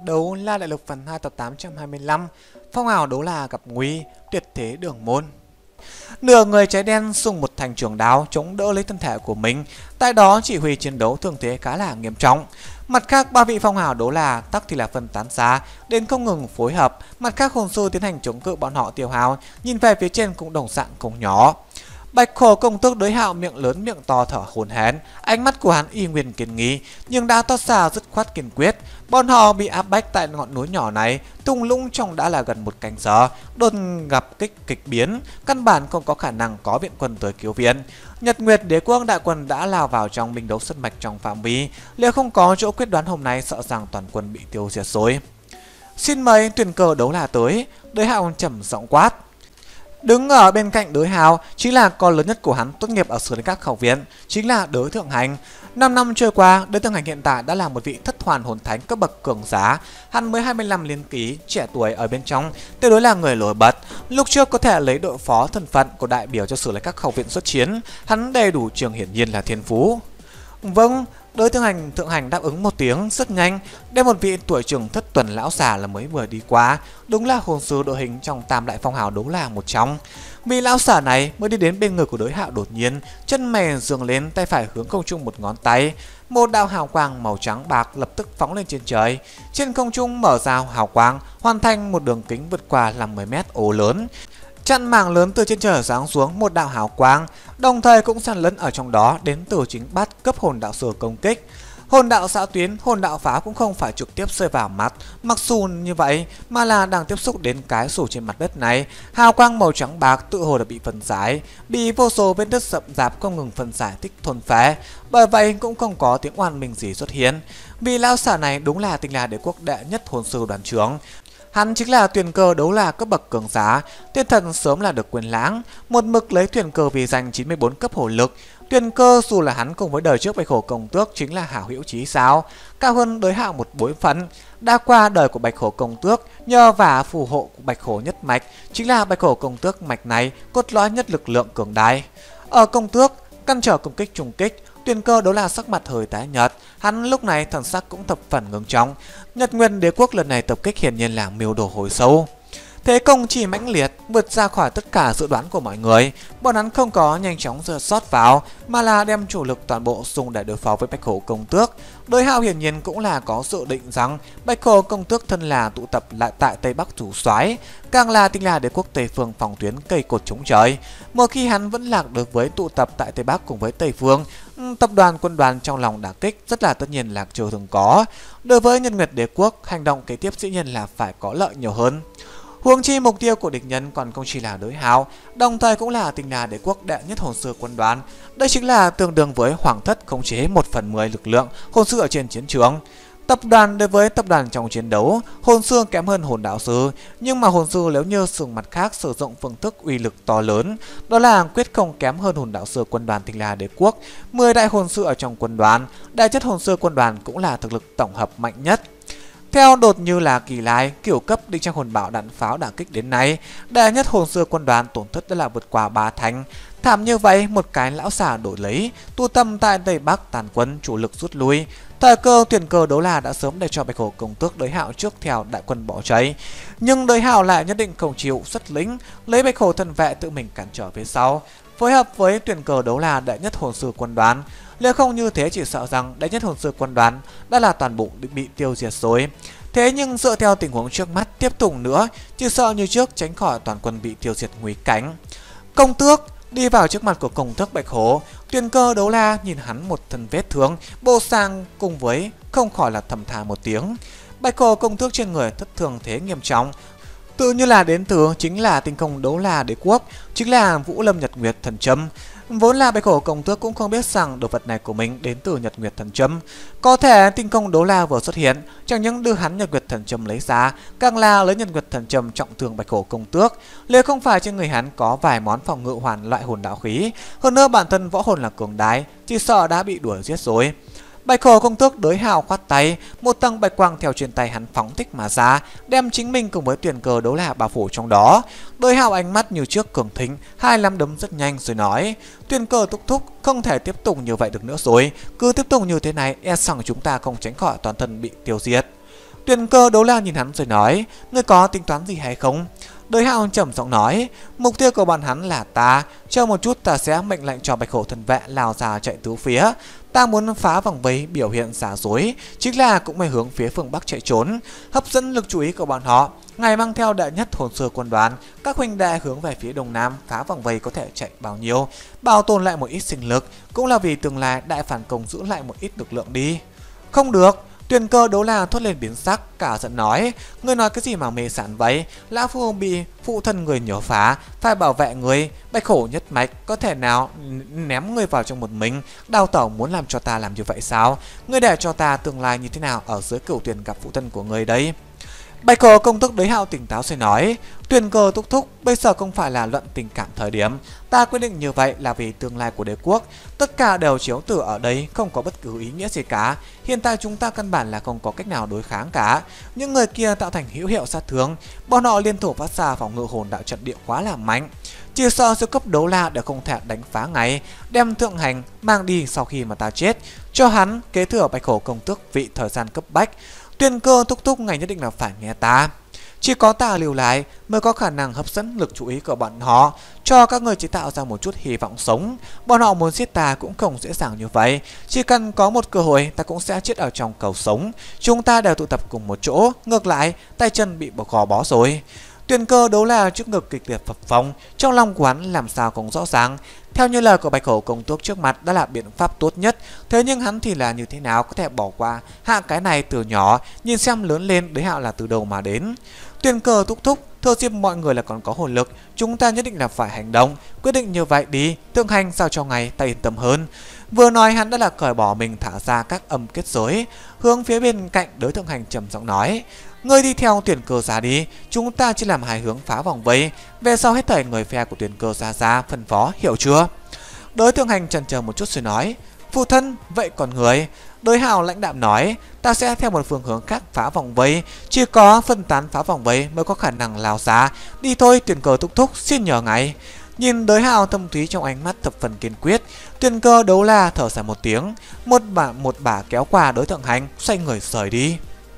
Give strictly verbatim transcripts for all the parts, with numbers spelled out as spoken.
Đấu la đại lục phần hai tập tám trăm hai mươi lăm. Phong ảo đấu la gặp nguy, tuyệt thế đường môn. Nửa người cháy đen dùng một thành trường đao chống đỡ lấy thân thể của mình, tại đó chỉ huy chiến đấu thương thế khá là nghiêm trọng. Mặt khác, ba vị phong hào đấu la tắc thì là phân tán ra đến không ngừng phối hợp. Mặt khác, hồn sư tiến hành chống cự bọn họ tiêu hao, nhìn về phía trên cũng đồng dạng không nhỏ. Bạch Hổ công tước đối hạo miệng lớn miệng to thở hổn hển, ánh mắt của hắn y nguyên kiên nghị nhưng đã toát ra dứt khoát kiên quyết. Bọn họ bị áp bách tại ngọn núi nhỏ này, tung lũng trong đã là gần một canh giờ, đột gặp kích kịch biến, căn bản không có khả năng có viện quân tới cứu viện. Nhật Nguyệt Đế Quốc đại quân đã lao vào trong binh đấu sân mạch trong phạm vi, nếu không có chỗ quyết đoán hôm nay sợ rằng toàn quân bị tiêu diệt rồi. Xin mời tuyển cờ đấu la tới, đối hạo trầm giọng quát. Đứng ở bên cạnh đối hào chính là con lớn nhất của hắn tốt nghiệp ở sở đến các học viện, chính là Đới Thượng Hành. năm năm trôi qua, Đới Thượng Hành hiện tại đã là một vị thất hoàn hồn thánh cấp bậc cường giá. Hắn mới hai mươi lăm liên ký, trẻ tuổi ở bên trong, tuyệt đối là người nổi bật. Lúc trước có thể lấy đội phó thân phận của đại biểu cho sở lấy các học viện xuất chiến, hắn đầy đủ trường hiển nhiên là thiên phú. Vâng, Đới Thượng Hành Thượng Hành đáp ứng một tiếng rất nhanh, đem một vị tuổi trưởng thất tuần lão già là mới vừa đi qua, đúng là hồn sư đội hình trong tam đại phong hào đấu la một trong. Vị lão già này mới đi đến bên người của đối hạo, đột nhiên chân mày giương lên, tay phải hướng không trung một ngón tay, một đạo hào quang màu trắng bạc lập tức phóng lên trên trời. Trên không trung mở ra hào quang, hoàn thành một đường kính vượt qua năm mươi mét ố lớn. Chặn mảng lớn từ trên trời giáng xuống một đạo hào quang, đồng thời cũng xen lẫn ở trong đó đến từ chính bát cấp hồn đạo sư công kích. Hồn đạo xạ tuyến, hồn đạo phá cũng không phải trực tiếp rơi vào mặt, mặc dù như vậy mà là đang tiếp xúc đến cái sủ trên mặt đất này. Hào quang màu trắng bạc tự hồ đã bị phân giải, bị vô số vết đất rậm rạp không ngừng phân giải tích thôn phế, bởi vậy cũng không có tiếng oan mình gì xuất hiện. Vì lão giả này đúng là Tinh La Đế Quốc đệ nhất hồn sư đoàn trưởng. Hắn chính là tuyển cờ đấu la cấp bậc cường giá, tiên thần sớm là được quyền lãng, một mực lấy tuyển cờ vì giành chín mươi bốn cấp hồn lực. Tuyển cơ dù là hắn cùng với đời trước Bạch Hổ công tước chính là hảo hữu chí sao, cao hơn đối hạo một bối phận. Đã qua đời của Bạch Hổ công tước, nhờ vả phù hộ của Bạch Hổ nhất mạch, chính là Bạch Hổ công tước mạch này cốt lõi nhất lực lượng cường đại. Ở công tước, căn trở công kích trùng kích, tuyển cơ đấu la sắc mặt hơi tái nhợt, hắn lúc này thần sắc cũng thập phần ngưng trọng. Nhật Nguyên Đế Quốc lần này tập kích hiển nhiên là mưu đồ hồi sâu. Thế công chỉ mãnh liệt, vượt ra khỏi tất cả dự đoán của mọi người. Bọn hắn không có nhanh chóng giơ sót vào, mà là đem chủ lực toàn bộ dùng để đối phó với Bạch Hổ công tước. Đối hạo hiển nhiên cũng là có dự định rằng Bạch Hổ công tước thân là tụ tập lại tại Tây Bắc thủ soái, càng là Tinh La Đế Quốc Tây Phương phòng tuyến cây cột chống trời. Một khi hắn vẫn lạc được với tụ tập tại Tây Bắc cùng với Tây Phương, tập đoàn quân đoàn trong lòng đả kích rất là tất nhiên là chưa từng có. Đối với Nhân Nguyệt Đế Quốc, hành động kế tiếp dĩ nhiên là phải có lợi nhiều hơn. Huống chi mục tiêu của địch nhân còn không chỉ là đối hào, đồng thời cũng là Tinh La Đế Quốc đệ nhất hồn sư quân đoàn. Đây chính là tương đương với hoàng thất khống chế một phần mười lực lượng hồn sư ở trên chiến trường. Tập đoàn đối với tập đoàn trong chiến đấu, hồn sư kém hơn hồn đạo sư, nhưng mà hồn sư nếu như sử mặt khác sử dụng phương thức uy lực to lớn, đó là quyết không kém hơn hồn đạo sư quân đoàn Tinh La Đế Quốc. mười đại hồn sư ở trong quân đoàn, đại chất hồn sư quân đoàn cũng là thực lực tổng hợp mạnh nhất. Theo đột như là kỳ lai, kiểu cấp định trang hồn bảo đạn pháo đả kích đến nay, đệ nhất hồn sư quân đoàn tổn thất đã là vượt qua ba thành. Thảm như vậy, một cái lão xà đổi lấy, tu tâm tại Tây Bắc tàn quân chủ lực rút lui. Thời cơ tuyển cờ đấu la đã sớm để cho Bạch Hổ công tước đối hạo trước theo đại quân bỏ cháy, nhưng đối hạo lại nhất định không chịu xuất lĩnh, lấy Bạch Hổ thân vệ tự mình cản trở phía sau, phối hợp với tuyển cờ đấu la đệ nhất hồn sư quân đoàn. Nếu không như thế chỉ sợ rằng đệ nhất hồn sư quân đoàn đã là toàn bộ bị tiêu diệt rồi. Thế nhưng dựa theo tình huống trước mắt tiếp tục nữa, chỉ sợ như trước tránh khỏi toàn quân bị tiêu diệt nguy cảnh. Công tước đi vào trước mặt của công tước Bạch Hổ, tuyển cơ đấu la nhìn hắn một thân vết thương, bộ sang cùng với không khỏi là thầm thà một tiếng. Bạch Hổ công tước trên người thất thường thế nghiêm trọng, tự như là đến từ chính là tinh công đấu la đế quốc, chính là Vũ Lâm Nhật Nguyệt thần châm. Vốn là Bạch Hổ công tước cũng không biết rằng đồ vật này của mình đến từ Nhật Nguyệt thần châm. Có thể tinh công đấu la vừa xuất hiện, chẳng những đưa hắn Nhật Nguyệt thần châm lấy ra, càng là lấy Nhật Nguyệt thần châm trọng thương Bạch Hổ công tước. Nếu không phải trên người hắn có vài món phòng ngự hoàn loại hồn đạo khí, hơn nữa bản thân võ hồn là cường đại, chỉ sợ đã bị đuổi giết rồi. Bạch Hổ công tước đối hào khoát tay, một tầng bạch quang theo trên tay hắn phóng thích mà ra, đem chính mình cùng với tuyển cờ đấu la bao phủ trong đó. Đối hào ánh mắt như trước cường thính, hai nắm đấm rất nhanh rồi nói: tuyển cờ thúc thúc, không thể tiếp tục như vậy được nữa rồi, cứ tiếp tục như thế này e rằng chúng ta không tránh khỏi toàn thân bị tiêu diệt. Tuyền Cơ Đấu La nhìn hắn rồi nói, ngươi có tính toán gì hay không? Đới Hạo trầm giọng nói, mục tiêu của bọn hắn là ta, chờ một chút ta sẽ mệnh lệnh cho Bạch Hổ thân vệ lao ra chạy tứ phía. Ta muốn phá vòng vây biểu hiện giả dối, chính là cũng phải hướng phía phương Bắc chạy trốn, hấp dẫn lực chú ý của bọn họ. Ngài mang theo đệ nhất hồn sư quân đoàn, các huynh đệ hướng về phía đông nam, phá vòng vây có thể chạy bao nhiêu, bảo tồn lại một ít sinh lực, cũng là vì tương lai đại phản công giữ lại một ít lực lượng đi. Không được. Tuyền Cơ Đấu La thốt lên biến sắc, cả giận nói, ngươi nói cái gì mà mê sảng vậy? Lão phu bị phụ thân người nhổ phá, phải bảo vệ người. Bạch Hổ nhất mạch có thể nào ném ngươi vào trong một mình? Đào Tẩu muốn làm cho ta làm như vậy sao? Ngươi để cho ta tương lai như thế nào ở dưới Cửu Tuyền gặp phụ thân của ngươi đấy? Bạch Hổ công tức Đới Hạo tỉnh táo rồi nói, Tuyền Cơ thúc thúc, bây giờ không phải là luận tình cảm thời điểm, ta quyết định như vậy là vì tương lai của đế quốc. Tất cả đều chiếu từ ở đây, không có bất cứ ý nghĩa gì cả. Hiện tại chúng ta căn bản là không có cách nào đối kháng cả. Những người kia tạo thành hữu hiệu sát thương, bọn họ liên thủ phát ra phòng ngự hồn đạo trận địa quá là mạnh. Chỉ sợ siêu cấp đấu la đều không thể đánh phá ngay, đem thượng hành mang đi sau khi mà ta chết, cho hắn kế thừa Bạch Hổ công tước vị thời gian cấp bách. Tuyền Cơ thúc thúc ngày nhất định là phải nghe ta. Chỉ có ta lưu lại mới có khả năng hấp dẫn lực chú ý của bọn họ, cho các người chế tạo ra một chút hy vọng sống. Bọn họ muốn giết ta cũng không dễ dàng như vậy. Chỉ cần có một cơ hội ta cũng sẽ chết ở trong cầu sống. Chúng ta đều tụ tập cùng một chỗ, ngược lại tay chân bị bỏ gò bó rồi. Tuyền Cơ Đấu La trước ngực kịch liệt phập phồng, trong lòng của hắn làm sao cũng rõ ràng. Theo như lời của Bạch Hổ công tước trước mặt đã là biện pháp tốt nhất, thế nhưng hắn thì là như thế nào có thể bỏ qua hạ cái này từ nhỏ, nhìn xem lớn lên Đới Hạo là từ đầu mà đến. Tuyền Cơ thúc thúc, thừa dịp mọi người là còn có hồn lực, chúng ta nhất định là phải hành động, quyết định như vậy đi, thượng hành sao cho ngày ta yên tâm hơn. Vừa nói hắn đã là cởi bỏ mình, thả ra các âm kết giới, hướng phía bên cạnh Đới Thượng Hành trầm giọng nói, ngươi đi theo Tuyền Cơ ra đi, chúng ta chỉ làm hai hướng phá vòng vây, về sau hết thảy người phe của Tuyền Cơ ra ra phân phó, hiểu chưa? Đới Thượng Hành chần chờ một chút rồi nói, phụ thân, vậy còn người? Đới Hạo lãnh đạm nói, ta sẽ theo một phương hướng khác phá vòng vây, chỉ có phân tán phá vòng vây mới có khả năng lao ra. Đi thôi Tuyền Cơ thúc thúc, xin nhờ ngài. Nhìn Đới Hạo thâm thúy trong ánh mắt thập phần kiên quyết, Tuyền Cơ Đấu La thở dài một tiếng, một bà một bà kéo qua Đới Thượng Hành, xoay người rời đi.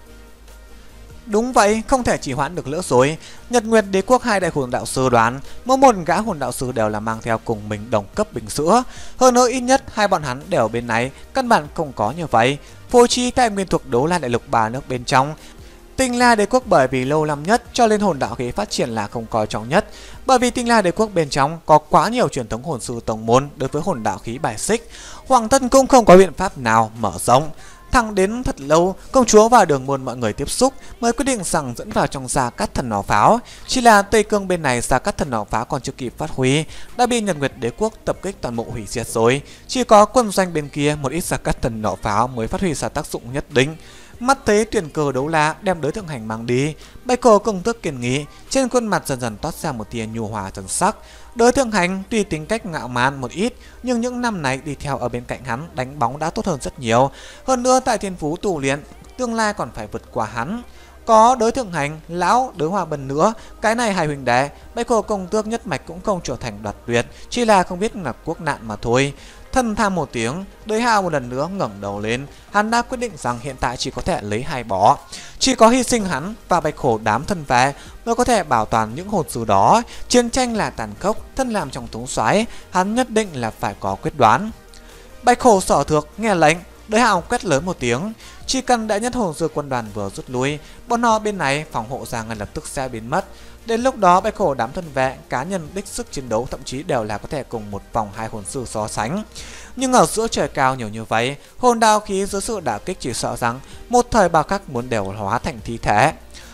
Đúng vậy, không thể trì hoãn được nữa rồi. Nhật Nguyệt Đế quốc hai đại hồn đạo sư đoán, mỗi một gã hồn đạo sư đều là mang theo cùng mình đồng cấp bình sữa. Hơn nữa ít nhất hai bọn hắn đều bên này, căn bản không có như vậy. Phối trí tại nguyên thuộc Đấu La đại lục ba nước bên trong. Tinh La Đế quốc bởi vì lâu năm nhất cho nên hồn đạo khí phát triển là không coi trọng nhất. Bởi vì Tinh La Đế quốc bên trong có quá nhiều truyền thống hồn sư tông môn đối với hồn đạo khí bài xích, Hoàng thân cũng không có biện pháp nào mở rộng. Thẳng đến thật lâu, công chúa và Đường Môn mọi người tiếp xúc mới quyết định rằng dẫn vào trong Gia Cát Thần Nỏ Pháo. Chỉ là Tây Cương bên này Gia Cát Thần Nỏ Pháo còn chưa kịp phát huy, đã bị Nhật Nguyệt Đế quốc tập kích toàn bộ hủy diệt rồi. Chỉ có quân doanh bên kia một ít Gia Cát Thần Nỏ Pháo mới phát huy ra tác dụng nhất định. Mắt thấy Tuyền Cơ Đấu La đem Đới Thượng Hành mang đi, Bạch Hổ công tước kiên nghị, trên khuôn mặt dần dần toát ra một tia nhu hòa thần sắc. Đới Thượng Hành tuy tính cách ngạo mạn một ít, nhưng những năm này đi theo ở bên cạnh hắn đánh bóng đã tốt hơn rất nhiều. Hơn nữa tại thiên phú tu luyện, tương lai còn phải vượt qua hắn. Có Đới Thượng Hành, lão Đới Hòa Bần nữa, cái này hai huynh đệ, Bạch Hổ công tước nhất mạch cũng không trở thành đoạt tuyệt, chỉ là không biết là quốc nạn mà thôi. Thân tham một tiếng, Đới Hạo một lần nữa ngẩng đầu lên, hắn đã quyết định rằng hiện tại chỉ có thể lấy hai bỏ. Chỉ có hy sinh hắn và Bạch Hổ đám thân vệ mới có thể bảo toàn những hồn sư đó. Chiến tranh là tàn khốc, thân làm trong thống soái, hắn nhất định là phải có quyết đoán. Bạch Hổ Sở Thược nghe lệnh, Đới Hạo quét lớn một tiếng. Chỉ cần đại nhất hồn sư quân đoàn vừa rút lui, bọn họ bên này phòng hộ ra ngay lập tức sẽ biến mất. Đến lúc đó Bạch Hổ đám thân vệ, cá nhân đích sức chiến đấu thậm chí đều là có thể cùng một vòng hai hồn sư so sánh. Nhưng ở giữa trời cao nhiều như vậy, hồn đạo khí dưới sự đả kích chỉ sợ rằng một thời bao khắc muốn đều hóa thành thi thể.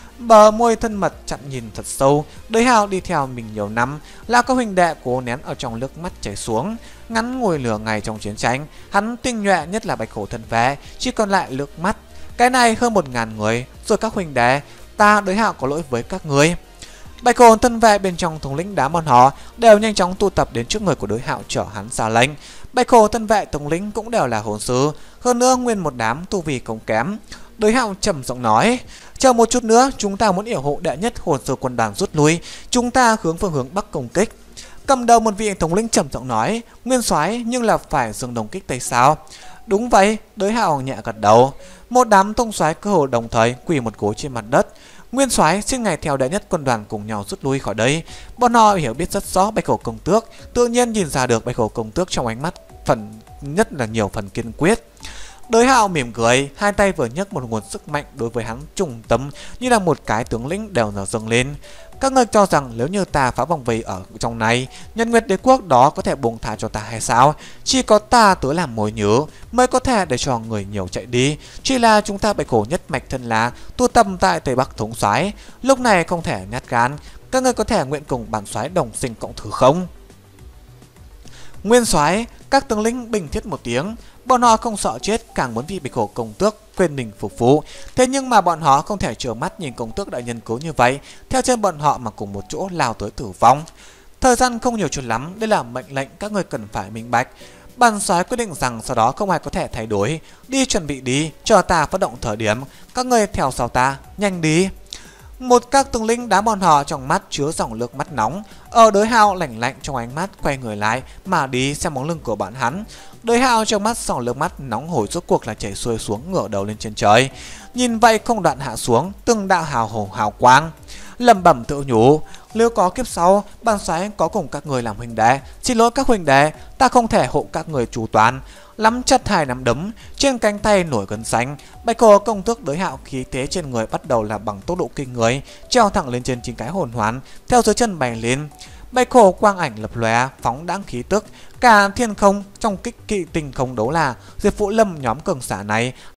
Bờ môi thân mật chặn nhìn thật sâu, Đới Hạo đi theo mình nhiều năm, là các huynh đệ cố nén ở trong nước mắt chảy xuống. Ngắn ngồi lửa ngày trong chiến tranh, hắn tinh nhuệ nhất là Bạch Hổ thân vệ, chỉ còn lại nước mắt. Cái này hơn một ngàn người, rồi các huynh đệ, ta Đới Hạo có lỗi với các người. Bạch Hổ thân vệ bên trong thống lĩnh đám bọn họ đều nhanh chóng tụ tập đến trước người của Đới Hạo chở hắn ra lệnh. Bạch Hổ thân vệ thống lĩnh cũng đều là hồn sư, hơn nữa nguyên một đám tu vi không kém. Đới Hạo trầm giọng nói, chờ một chút nữa chúng ta muốn yểm hộ đệ nhất hồn sư quân đoàn rút lui, chúng ta hướng phương hướng bắc công kích. Cầm đầu một vị thống lĩnh trầm giọng nói, nguyên soái nhưng là phải dừng đồng kích tây sao? Đúng vậy, Đới Hạo nhẹ gật đầu. Một đám thông soái cơ hồ đồng thời quỳ một gối trên mặt đất. Nguyên soái xin ngài theo đệ nhất quân đoàn cùng nhau rút lui khỏi đây. Bọn họ hiểu biết rất rõ Bạch Hổ công tước, tự nhiên nhìn ra được Bạch Hổ công tước trong ánh mắt phần nhất là nhiều phần kiên quyết. Đới Hạo mỉm cười, hai tay vừa nhấc một nguồn sức mạnh đối với hắn trùng tâm như là một cái tướng lĩnh đều nở dâng lên. Các ngươi cho rằng nếu như ta phá vòng vây ở trong này, Nhật Nguyệt Đế quốc đó có thể buông thả cho ta hay sao? Chỉ có ta tới làm mồi nhớ mới có thể để cho người nhiều chạy đi. Chỉ là chúng ta Bạch Hổ nhất mạch thân là tu tâm tại Tây Bắc thống soái, lúc này không thể nhát gan. Các ngươi có thể nguyện cùng bản soái đồng sinh cộng thử không? Nguyên soái, các tướng lĩnh bình thiết một tiếng. Bọn họ không sợ chết, càng muốn vì Bạch Hổ công tước quên mình phục vụ. Thế nhưng mà bọn họ không thể trơ mắt nhìn công tước đại nhân cứu như vậy, theo chân bọn họ mà cùng một chỗ lao tới tử vong. Thời gian không nhiều chút lắm, đây là mệnh lệnh các người cần phải minh bạch. Bản soái quyết định rằng sau đó không ai có thể thay đổi. Đi chuẩn bị đi, chờ ta phát động thời điểm, các người theo sau ta, nhanh đi. Một các tướng lĩnh đá bọn họ trong mắt chứa dòng nước mắt nóng. Ở Đới Hạo lạnh lạnh trong ánh mắt quay người lại mà đi xem bóng lưng của bạn hắn. Đới Hạo trong mắt dòng nước mắt nóng hổi rốt cuộc là chảy xuôi xuống, ngửa đầu lên trên trời. Nhìn vậy không đoạn hạ xuống, từng đạo hào hồ hào quang. Lẩm bẩm tự nhủ, nếu có kiếp sau, bản soái có cùng các người làm huynh đệ. Xin lỗi các huynh đệ, ta không thể hộ các người chu toàn. Lắm chặt hai nắm đấm, trên cánh tay nổi gân xanh. Bạch Hổ công tước Đới Hạo khí thế trên người bắt đầu là bằng tốc độ kinh người, treo thẳng lên trên chín cái hồn hoàn, theo dưới chân bay lên. Bạch Hổ quang ảnh lập lòe, phóng đáng khí tức, cả thiên không trong kích kỵ tình không đấu là Diệp Vũ Lâm nhóm cường giả này